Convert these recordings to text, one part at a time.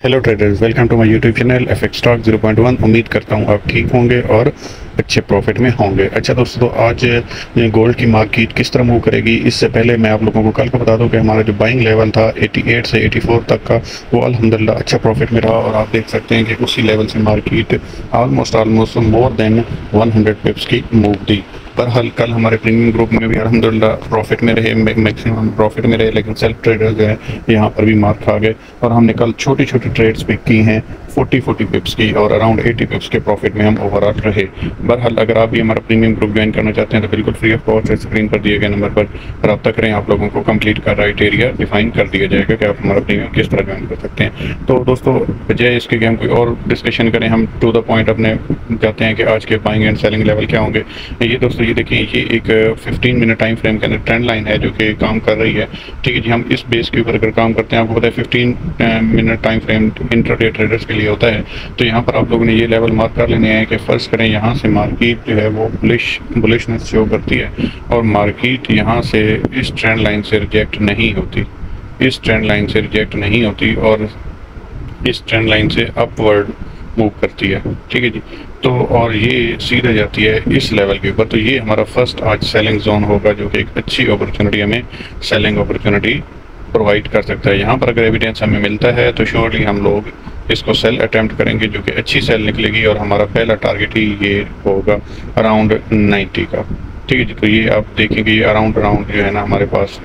Hello traders, welcome to my YouTube channel FX stock 0.1। उम्मीद करता हूँ आप ठीक होंगे और अच्छे प्रॉफिट में होंगे। अच्छा दोस्तों, आज गोल्ड की मार्केट किस तरह मूव करेगी, इससे पहले मैं आप लोगों को कल को बता दूं कि हमारा जो बाइंग लेवल था 88 से 84 तक का, वो अल्हम्दुलिल्लाह अच्छा प्रॉफिट में रहा। और आप देख सकते हैं कि उसी लेवल से market almost more than 100 pips की मूव दी। बहरहाल कल हमारे प्रीमियम ग्रुप में भी अल्हम्दुलिल्लाह प्रॉफिट में रहे, मैक्सिमम प्रॉफिट में रहे, लेकिन सेल्फ ट्रेडर जो है यहाँ पर भी मार खा गए। और हमने कल छोटी छोटी ट्रेड्स पिक की हैं 40 पिप्स की, और अराउंड 80 पिप्स के प्रॉफिट में हम ओवरऑल रहे। बहरहाल अगर आप भी हमारा प्रीमियम ग्रुप ज्वाइन करना चाहते हैं तो बिल्कुल फ्री ऑफ कॉस्ट स्क्रीन पर दिए गए नंबर पर रब्ता करें। आप लोगों को कंप्लीट क्राइटेरिया डिफाइन कर दिया जाएगा कि आप हमारा प्रीमियम किस तरह ज्वाइन कर सकते हैं। तो दोस्तों, बजाय इसके कि हम कोई और डिस्कशन करें, हम टू द पॉइंट अपने जाते हैं कि आज के बाइंग एंड सेलिंग लेवल क्या होंगे। ये दोस्तों, ये देखिए, ये एक 15 मिनट टाइम फ्रेम के अंदर ट्रेंड लाइन है जो कि काम कर रही है। ठीक है जी, हम इस बेस के ऊपर अगर काम करते हैं, आपको पता है 15 minute time frame intraday traders के लिए होता है। तो यहाँ पर आप लोगों ने ये लेवल मार्क कर लेने हैं कि फर्स्ट करें यहाँ से मार्केट जो है वो बुलिशनेस शो करती है, और मार्केट यहाँ से इस ट्रेंड लाइन से रिजेक्ट नहीं होती, इस ट्रेंड लाइन से रिजेक्ट नहीं होती, और इस ट्रेंड लाइन से अपवर्ड मूव करती है। ठीक है जी, तो और ये सीधा जाती है इस लेवल के ऊपर। तो ये हमारा फर्स्ट आज सेलिंग जोन होगा, जो कि एक अच्छी अपॉर्चुनिटी हमें सेलिंग अपॉर्चुनिटी प्रोवाइड कर सकता है। यहाँ पर अगर एविडेंस हमें मिलता है तो श्योरली हम लोग इसको सेल अटेम्प्ट करेंगे, जो कि अच्छी सेल निकलेगी, और हमारा पहला टारगेट ही ये होगा अराउंड 90 का। ठीक है जी, तो ये आप देखेंगे ये अराउंड जो है ना हमारे पास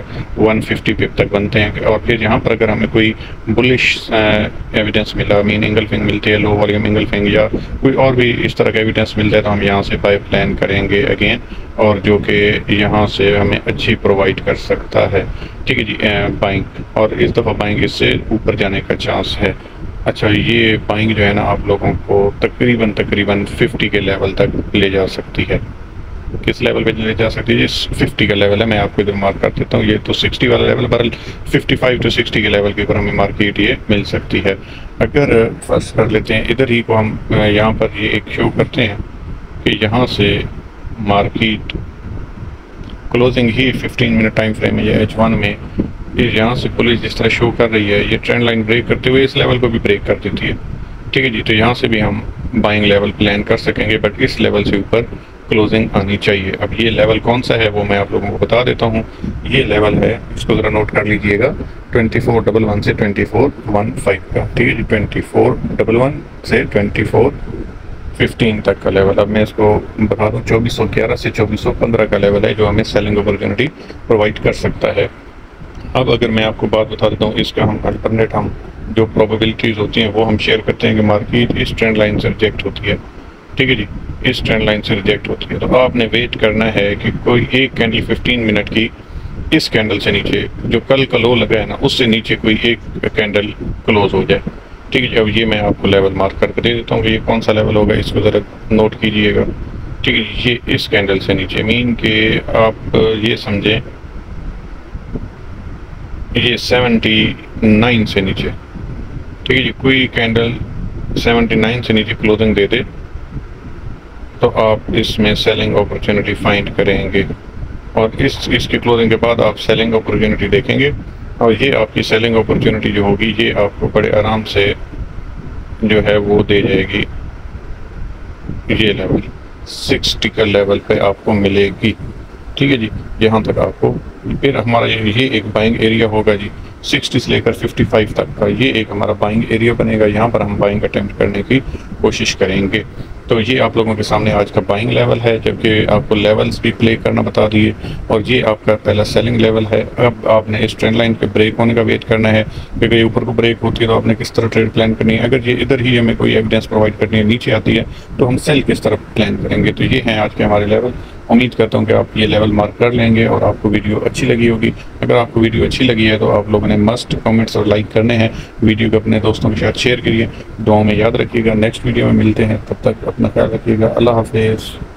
150 पिप तक बनते हैं। और फिर यहाँ पर अगर हमें कोई बुलिश एविडेंस मिला, मीन इंगल्फिंग मिलती है, लो वॉल्यूम इंगल्फिंग, या कोई और भी इस तरह का एविडेंस मिलता है, तो हम यहाँ से बाय प्लान करेंगे अगेन, और जो कि यहाँ से हमें अच्छी प्रोवाइड कर सकता है। ठीक है जी, बाइंग, और इस दफ़ा बाइंग इससे ऊपर जाने का चांस है। अच्छा, ये बाइंग जो है ना आप लोगों को तकरीबन 50 के लेवल तक ले जा सकती है। किस लेवल पे ले जा सकती है? ये 50 का लेवल है, मैं आपको इधर मार्क कर देता हूँ। ये तो 60 वाला लेवल, पर 55 to 60 के लेवल के ऊपर हमें मार्केट ये मिल सकती है। अगर फर्स्ट कर लेते हैं इधर ही को, हम यहाँ पर ये एक शो करते हैं कि यहाँ से मार्केट क्लोजिंग ही 15 मिनट टाइम फ्रेम है, ये H1 में यहाँ से पुलिस जिस तरह शो कर रही है, ये ट्रेंड लाइन ब्रेक करते हुए इस लेवल को भी ब्रेक कर देती है। ठीक है जी, तो यहाँ से भी हम बाइंग लेवल प्लान कर सकेंगे, बट इस लेवल से ऊपर क्लोजिंग आनी चाहिए। अब ये लेवल कौन सा है वो मैं आप लोगों को बता देता हूँ। ये लेवल है, इसको ज़रा नोट कर लीजिएगा, 2411 से 2415 का। ठीक है जी, 2411 से 2415 तक का लेवल। अब मैं इसको बता दूँ, 2411 से 2415 का लेवल है जो हमें सेलिंग अपॉर्चुनिटी प्रोवाइड कर सकता है। अब अगर मैं आपको बात बता देता हूँ, इसका हम अल्टरनेट हम जो प्रोबेबिलिटीज़ होती हैं वो हम शेयर करते हैं कि मार्केट इस ट्रेंड लाइन से रिजेक्ट होती है। ठीक है जी, इस ट्रेंड लाइन से रिजेक्ट होती है, तो आपने वेट करना है कि कोई एक कैंडल 15 मिनट की इस कैंडल से नीचे, जो कल का लो लगा है ना, उससे नीचे कोई एक कैंडल क्लोज हो जाए। ठीक है जी, अब ये मैं आपको लेवल मार्क करके दे देता हूँ कि ये कौन सा लेवल होगा, इसको ज़रा नोट कीजिएगा। ठीक है जी, ये इस कैंडल से नीचे, मीन कि आप ये समझें ये 79 से नीचे। ठीक है जी, कोई कैंडल 79 से नीचे क्लोजिंग दे दे तो आप इसमें सेलिंग अपॉर्चुनिटी फाइंड करेंगे, और इसकी क्लोजिंग के बाद आप सेलिंग अपॉर्चुनिटी देखेंगे, और ये आपकी सेलिंग अपॉर्चुनिटी जो होगी ये आपको बड़े आराम से जो है वो दे जाएगी। ये लेवल 60 का लेवल पे आपको मिलेगी। ठीक है जी, यहाँ तक आपको, फिर हमारा ये एक बाइंग एरिया होगा जी, 60 से लेकर 55 तक का ये एक हमारा बाइंग एरिया बनेगा। यहाँ पर हम बाइंग अटेम्प्ट करने की कोशिश करेंगे। तो ये आप लोगों के सामने आज का बाइंग लेवल है, जबकि आपको लेवल्स भी प्ले करना बता दिए, और ये आपका पहला सेलिंग लेवल है। अब आपने इस ट्रेंड लाइन पे ब्रेक होने का वेट करना है, क्योंकि ऊपर को ब्रेक होती है तो आपने किस तरह ट्रेड प्लान करनी है। अगर ये इधर ही हमें कोई एविडेंस प्रोवाइड करनी है, नीचे आती है, तो हम सेल किस तरह प्लान करेंगे। तो ये हैं आज के हमारे लेवल। उम्मीद करता हूँ कि आप ये लेवल मार्क कर लेंगे और आपको वीडियो अच्छी लगी होगी। अगर आपको वीडियो अच्छी लगी है तो आप लोगों ने मस्ट कमेंट्स और लाइक करने हैं। वीडियो को अपने दोस्तों के साथ शेयर करिए, दुआओं में याद रखिएगा। नेक्स्ट वीडियो में मिलते हैं, तब तक अपना ख्याल रखिएगा। अल्लाह हाफिज़।